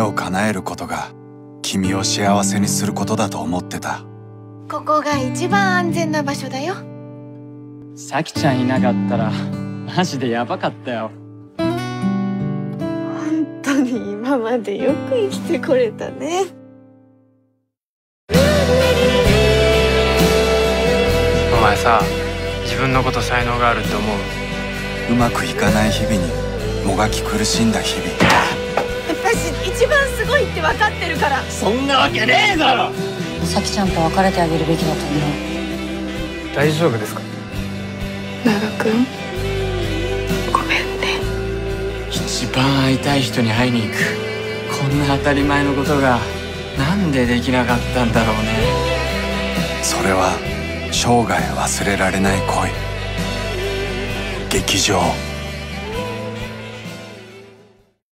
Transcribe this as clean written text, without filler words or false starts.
を叶えることが君を幸せにすることだと思ってた。 ここが一番安全な場所だよ。 さきちゃんいなかったらマジでヤバかったよ。 本当に今までよく生きてこれたね。 お前さ、自分のこと才能があるって思う？ うまくいかない日々にもがき苦しんだ日々。 私一番すごいって分かってるから。 そんなわけねえだろ。 さきちゃんと別れてあげるべきだと思う。 大丈夫ですか？ 長くん、ごめんね。 一番会いたい人に会いに行く、こんな当たり前のことがなんでできなかったんだろうね。 それは生涯忘れられない恋。劇場。